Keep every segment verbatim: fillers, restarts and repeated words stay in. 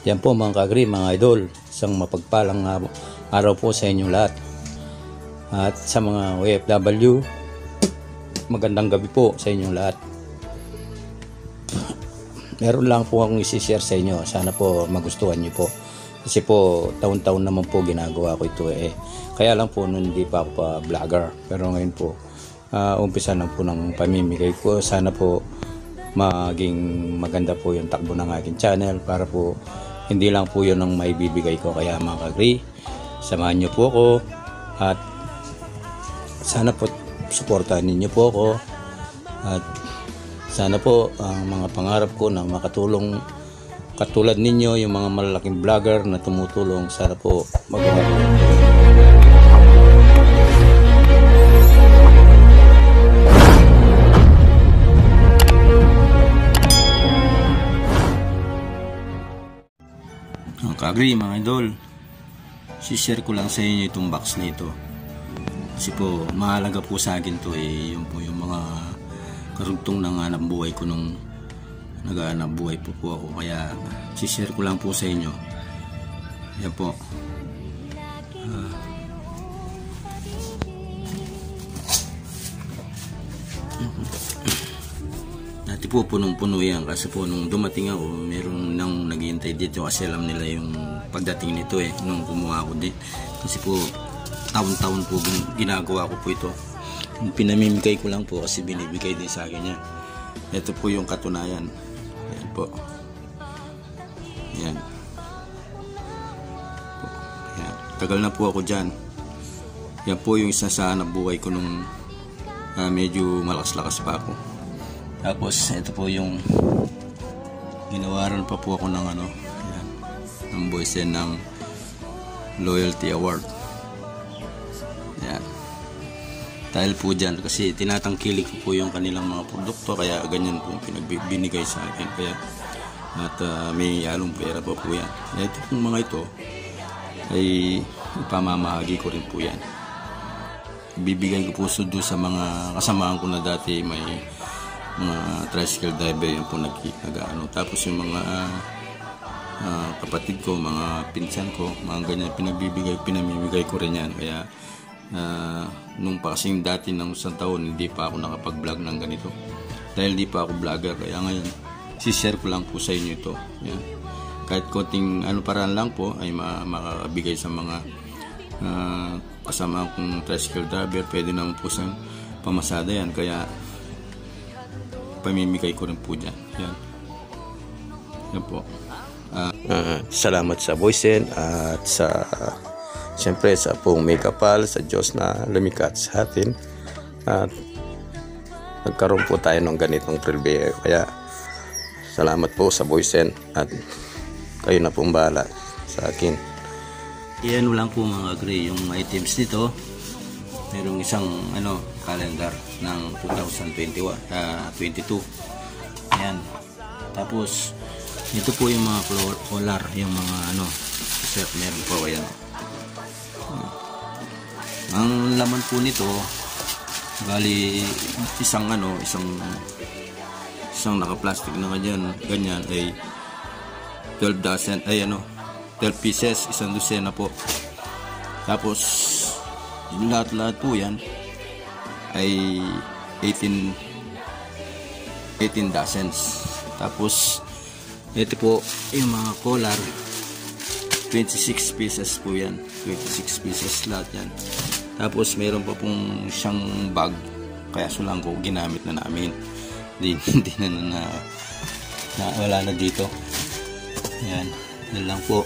Yan po mga ka-agree, mga idol, isang mapagpalang araw po sa inyong lahat. At sa mga O F W, magandang gabi po sa inyong lahat. Meron lang po akong isi-share sa inyo, sana po magustuhan nyo po. Kasi po taon-taon naman po ginagawa ko ito eh. Kaya lang po noon hindi pa ako pa vlogger. Pero ngayon po, uh, umpisa na po ng pamimigay ko. Sana po maging maganda po yung takbo ng aking channel para po hindi lang po yun ang maibibigay ko. Kaya mga ka-agree, samahan nyo po ako at sana po suportahan ninyo po ako at sana po ang mga pangarap ko na makatulong katulad ninyo, yung mga malalaking vlogger na tumutulong, sana po magawa ko. Ang ka-agree mga idol, si-share ko lang sa inyo itong box nito. Kasi po mahalaga po sa akin to eh, yung po yung mga karugtong ng hanap buhay ko nung nag-aanap buhay po po ako. Kaya si-share ko lang po sa inyo. Yan po. Uh, Dati po punong-puno yan kasi po nung dumating ako, meron nang naghihintay dito kasi alam nila yung pagdating nito eh, nung kumuha ako din. Kasi po taon-taon po ginagawa ko po ito. Pinamimigay ko lang po kasi binibigay din sa akin yan. Ito po yung katunayan. Yan po. Yan. Yan. Tagal na po ako dyan. Yan po yung isa sa hanap buhay ko nung uh, medyo malakas-lakas pa ako. Tapos ito po yung ginawaran pa po ako ng ano, yan, ng Boysen ng Loyalty Award. Yan. Dahil po dyan kasi tinatangkilik ko po yung kanilang mga produkto, kaya ganyan po pinagbinigay sa akin. Kaya at uh, may halong pera pa po yan. Ito pong mga ito ay ipamamahagi ko rin po yan. Bibigay ko po sudo sa mga kasamahan ko na dati may mga tricycle driver, yung po nag-ano. Tapos yung mga uh, uh, kapatid ko, mga pinsan ko, mga ganyan pinagbibigay, pinamimigay ko rin yan. Kaya Uh, nung pa kasing dati ng isang taon hindi pa ako nakapag-vlog ng ganito dahil hindi pa ako vlogger. Kaya ngayon si-share ko lang po sa inyo ito. Yan. Kahit konting ano paraan lang po ay makakabigay sa mga uh, kasama kong tricycle driver, pwede naman po sa pamasada yan. Kaya pamimigay ko rin po dyan. Yan, yan po. uh, uh, Salamat sa Boysen at sa siyempre sa pong Megapal, sa Diyos na lumikat sa atin at nagkaroon po tayo ng ganitong privilege. Kaya salamat po sa Boysen at kayo na pong bahala sa akin. Iyan lang po mga agree yung items nito. Merong isang ano calendar ng two thousand twenty-two. Ayan. Tapos ito po yung mga collar, yung mga ano set, meron po ayan. Ang laman po nito bali isang ano isang isang naka-plastic na ganyan ganyan ay twelve dozen ay ano twelve pieces, isang dosena po. Tapos yung lahat-lahat po yan ay eighteen dozens. Tapos ito po yung mga collar, twenty-six pieces po yan, twenty-six pieces lahat yan. Tapos mayroon pa pong siyang bag, kaya so lang ko ginamit na namin, hindi, hindi na, na, na wala na dito. Yan, yan lang po.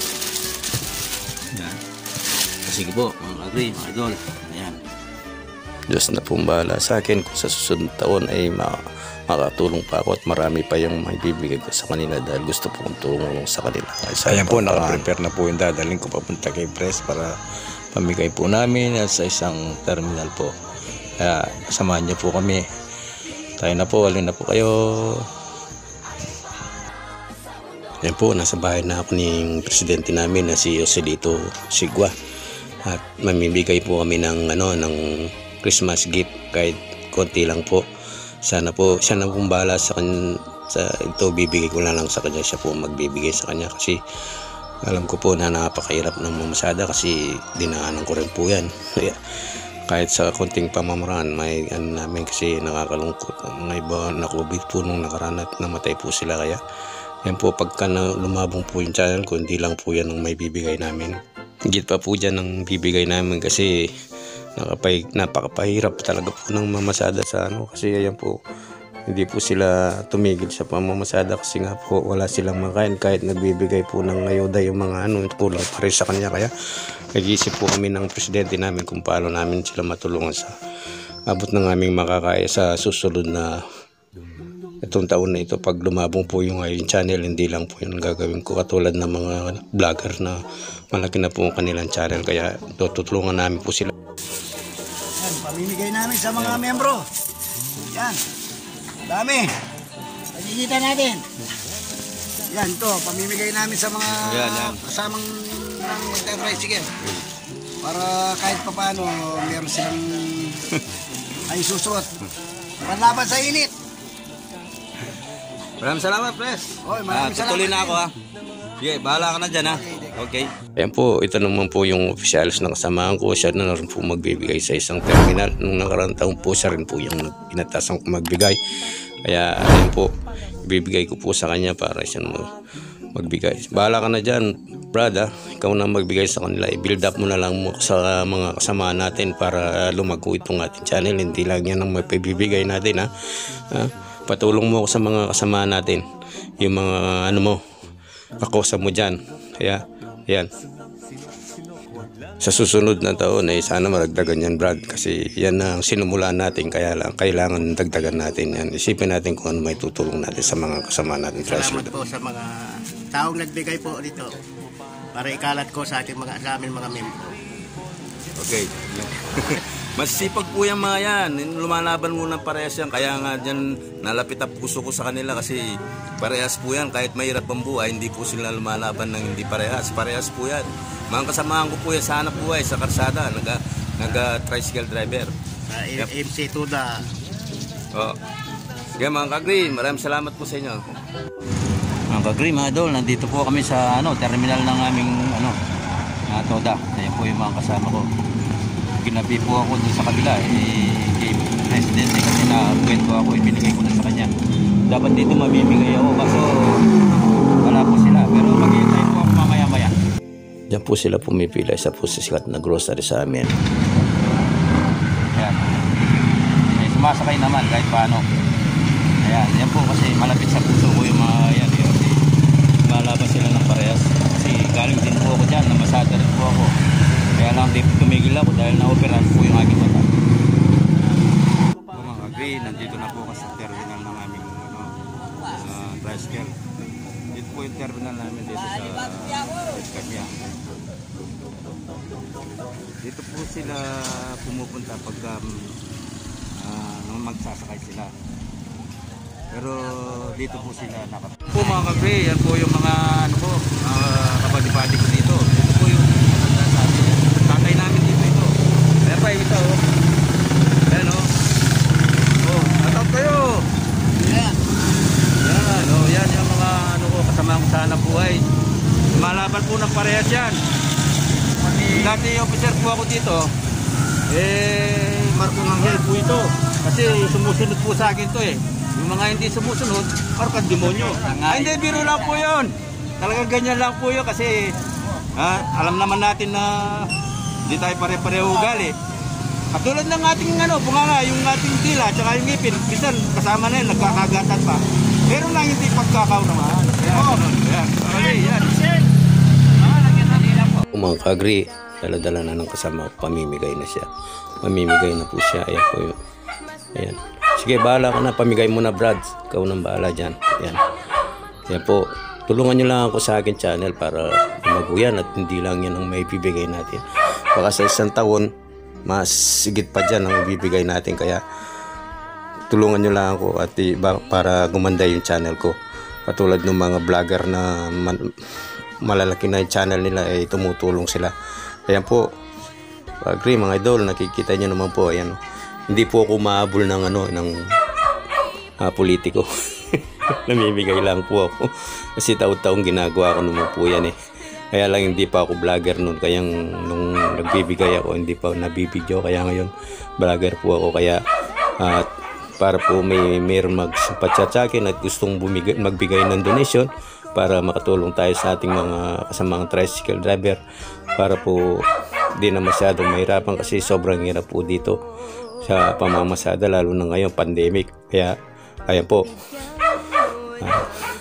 Yan. Sige po mga agree, mga idol. Ayan. Diyos na pong bahala sa akin kung sa susunod taon ay makatulong pa ako at marami pa yung maibibigay ko sa kanila dahil gusto po kong tulong sa kanila. Ayan po, nakaprepare na po yung dadalhin ko papunta kay Press para pamigay po namin at sa isang terminal po. Kaya samahan niyo po kami. Tayo na po, alin na po kayo. Ayan po, nasa bahay na ako ng presidente namin na si Joselito Sigua. At mamimigay po kami ng ano ng Christmas gift kahit konti lang po. Sana po siya na pong bahala sa kan sa ito bibigay ko na lang sa kanya, siya po magbibigay sa kanya kasi alam ko po na napakahirap ng mamasada kasi dinaanan ko rin po yan. Kaya kahit sa konting pamamaraan may ano namin kasi nakakalungkot, mga iba na COVID po nung nakaraan at namatay po sila. Kaya yan po, pagka na lumabong po yung channel ko, hindi lang po yan ang may bibigay namin, higit pa po dyan ang bibigay namin kasi nakapay, napakapahirap talaga po ng mamasada sa ano. Kasi ayan po, hindi po sila tumigil sa pamamasada kasi nga po wala silang makain, kahit nagbibigay po ng ayuda yung mga ano, kulang pa rin sa kanya. Kaya nag-iisip po kami ng presidente namin kung paano namin sila matulungan sa abot ng aming makakaya sa susunod na itong taon na ito. Pag lumabong po yung yung channel, hindi lang po yung gagawin ko katulad ng mga vlogger na malaki na po ang kanilang channel. Kaya tutulungan namin po sila. Yan, pamimigay namin sa mga membro. Yan, dami. Pagkikita natin. Yan, to pamimigay namin sa mga Yan, yan. kasamang ng tricycle. Para kahit pa paano, meron silang ay susuot. Panlaban sa init. Maraming salamat, Pres. Oy, maraming Ah, tutuloy salamat na ako ha. Sige, bahala ka na dyan ha. Okay. Ayan po, ito naman po yung officials na kasamahan ko. Siya na rin po magbibigay sa isang terminal. Nung nakarang taon po, siya rin po yung pinatasan ko magbigay. Kaya ayan po, ibibigay ko po sa kanya para siya magbigay. Bahala ka na dyan, Brad ha. Ikaw na magbigay sa kanila. I-build up mo na lang mo sa mga kasama natin para lumago itong ating channel. Hindi lang yan ang mapibigay natin ha. ha? Patulong mo ako sa mga kasama natin. Yung mga ano mo, kakosa mo dyan. Kaya, yan. Sa susunod na taon ay sana maragdagan yan, Brad. Kasi yan ang sinumulan natin. Kaya lang, kailangan dagdagan natin yan. Isipin natin kung ano may tutulong natin sa mga kasama natin. Salamat po sa mga taong nagbigay po dito para ikalat ko sa ating mga sa amin mga membro. Okay. Masisipag po yung mga yan. Lumalaban muna parehas yan. Kaya nga dyan nalapit ang puso ko sa kanila kasi parehas po yan. Kahit mahirap ang buhay, hindi po sila lumalaban ng hindi parehas. Parehas po yan. Mga kasamahan ko po yan sa hanap buhay, sa karsada. Naga, naga tricycle driver. Sa Yep. M C Tuda. Oh. Sige mga kagri, maraming salamat po sa inyo. Mga kagri, mga idol, nandito po kami sa ano, terminal ng aming ano, na Toda. Ayan po yung mga kasama ko. Ginabi po ako dun sa kabila eh, kay President eh, kasi na-kwento ako, ibinigay ko na sa kanya. Dapat dito mamimigay ako kaso wala po sila, pero maghihintay po ako mamaya-maya. Diyan po sila pumipila. Isa po sa sikat na grocery sa amin. Ayan. Eh, sumasakay naman kahit paano. Ayan, yan po kasi malapit sa puso ko yung mga yan. Yun, eh, malabas sila ng parehas. Kasi galing din po ako dyan, namasada rin po ako. Kaya lang di tumigil ako dahil na-operan po yung aking mata. Mga kagri, nandito na po kasi sa terminal ng aming ano, uh, tricycle. Dito po yung terminal namin dito sa Kanya. Dito po sila pumupunta pag um, uh, magsasakay sila. Pero dito po sila nakap. Po mga kagri, yan po yung mga ano po, uh, kapatid-pati ko dito. Dito po yung tatay namin dito ito. Kaya pa ito oh. Ayan oh. Oh, atap kayo. Yan. Yan oh, yan yung mga ano ko kasama ko sa hanap buhay. Malaban po ng parehas yan. Dati officer po ako dito. Eh, Marco Angel po ito. Kasi sumusunod po sa akin to eh. Yung mga hindi sumusunod, parang demonyo. Ay, hindi, biro lang po yun. Talagang ganyan lang po yun kasi ah, alam naman natin na hindi tayo pare-pareho ugali. Katulad ng ating ano, bunganga, yung ating dila, tsaka yung ngipin, minsan kasama na yun, nagkakagatan pa. Pero lang hindi pagkakaunaman. Yan, oh. Yan, okay, yan. Kung mga kagri, dala-dala na ng kasama, pamimigay na siya. Pamimigay na po siya. Ayan po yun. Ayan. Sige, bahala ka na. Pamigay mo na, Brad. Ikaw nang bahala dyan. Ayan. Ayan po. Tulungan nyo lang ako sa akin channel para lumaguyan at hindi lang yan ang may bibigay natin. Baka sa isang taon, mas sigit pa dyan ang bibigay natin. Kaya tulungan nyo lang ako at iba para gumanda yung channel ko. Katulad ng mga vlogger na man, malalaki na yung channel nila ay eh, tumutulong sila. Ayan po. Agree mga idol, nakikita nyo naman po. Ayan. Hindi po ako mahabol ng ano ng uh, politiko. namimigay lang po ako. Kasi taon-taong ginagawa ko naman po yan eh. Kaya lang hindi pa ako vlogger noon. Kaya nung nagbibigay ako, hindi pa nabibidyo. Kaya ngayon, vlogger po ako. Kaya at uh, para po may mayroon magpachat sa akin at gustong bumigay, magbigay ng donation para makatulong tayo sa ating mga kasamang tricycle driver para po di na masyadong mahirapan kasi sobrang hirap po dito sa pamamasada lalo na ngayon pandemic. Kaya ayan po, uh,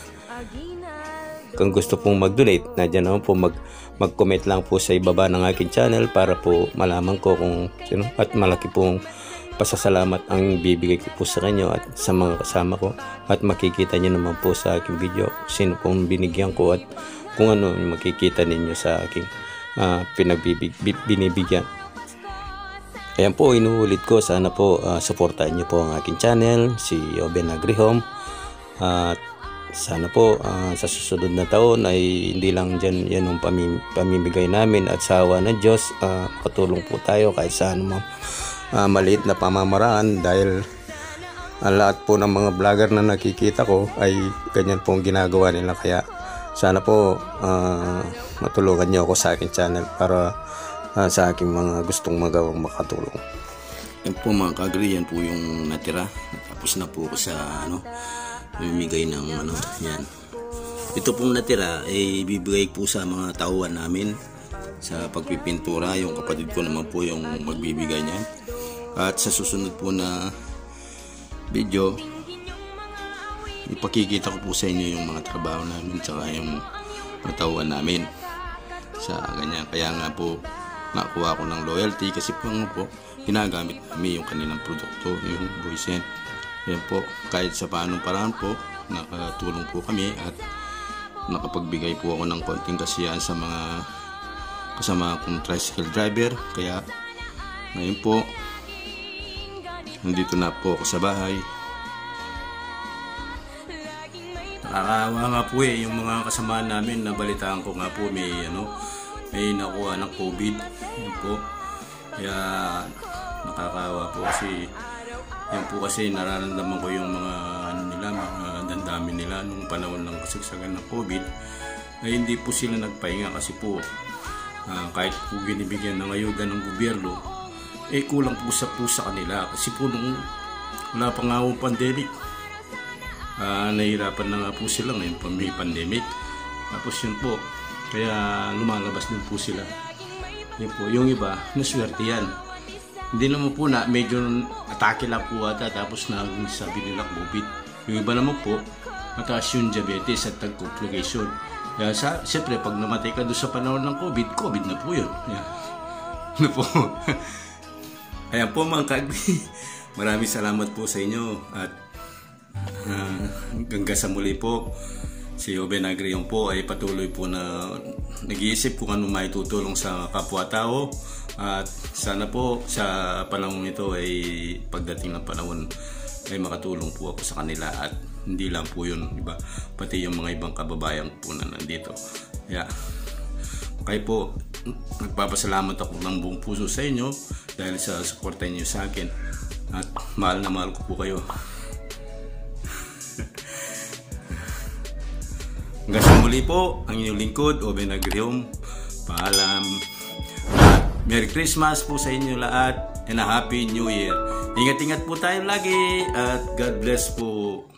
kung gusto pong mag-donate, nadyan naman po mag mag-comment lang po sa ibaba ng aking channel para po malaman ko kung sino at malaki pong pasasalamat ang bibigay ko po sa kanyo at sa mga kasama ko at makikita nyo naman po sa aking video sino pong binigyan ko at kung ano makikita ninyo sa aking uh, pinagbibig binibigyan. Ayan po, inuulit ko, sana po uh, supportahan nyo po ang aking channel, si Oben Agrihome, at uh, sana po uh, sa susunod na taon ay hindi lang dyan yan ang pamim pamimigay namin at sa awa ng Diyos uh, makatulong po tayo kahit saan mo uh, maliit na pamamaraan dahil uh, lahat po ng mga vlogger na nakikita ko ay ganyan pong ginagawa nila. Kaya sana po uh, matulungan nyo ako sa aking channel para uh, sa aking mga gustong magawang makatulong. Yan po mga kagri, yan po yung natira. Tapos na po ko sa ano bibigay ng ano, yan. Ito pong natira ay eh, bibigay po sa mga tauhan namin sa pagpipintura. Yung kapatid ko naman po yung magbibigay niyan. At sa susunod po na video, ipakikita ko po sa inyo yung mga trabaho namin tsaka yung mga tauhan namin sa ganyan. Kaya nga po nakuha ko ng loyalty kasi po, ano po ginagamit namin yung kanilang produkto, yung Boysen. Yan po, kahit sa paanong paraan po, nakatulong po kami at nakapagbigay po ako ng konting kasiyahan sa mga kasama kong tricycle driver. Kaya ngayon po, nandito na po ako sa bahay. Nakakaawa nga po eh, yung mga kasama namin, nabalitaan ko nga po may ano, may nakuha ng COVID. Yan po, kaya nakakaawa po kasi yan po kasi nararamdaman ko yung mga ano nila, mga dandami nila nung panahon ng kasagsagan ng COVID ay hindi po sila nagpahinga kasi po uh, kahit po binibigyan ng ayuda ng gobyerno eh kulang po sa po sa kanila kasi po nung wala pa nga akong pandemic uh, nahihirapan na nga po sila ngayon pa may pandemic. Tapos yun po, kaya lumalabas din po sila. Yun po, yung iba naswerte yan. Hindi naman po na medyo atake lang po ata tapos naging sabi nila COVID. Yung iba naman po mataas yung diabetes at tag-complication. Kaya sa, siyempre pag namatay ka doon sa panahon ng COVID, COVID na po yun. Yeah. Ano po? Ayan po mga kagbi. Maraming salamat po sa inyo at uh, hanggang sa muli po. Si Oben Agrihome po ay patuloy po na nag-iisip kung ano may tutulong sa kapwa-tao at sana po sa panahon ito ay pagdating ng panahon ay makatulong po ako sa kanila at hindi lang po yun, iba, pati yung mga ibang kababayan po na nandito. Kaya kayo po, nagpapasalamat ako ng buong puso sa inyo dahil sa suporta niyo sa akin at mahal na mahal ko po kayo. Hanggang sa muli po, ang inyong lingkod, Oben Agrihome. Paalam. At Merry Christmas po sa inyo lahat and a Happy New Year. Ingat-ingat po tayo lagi at God bless po.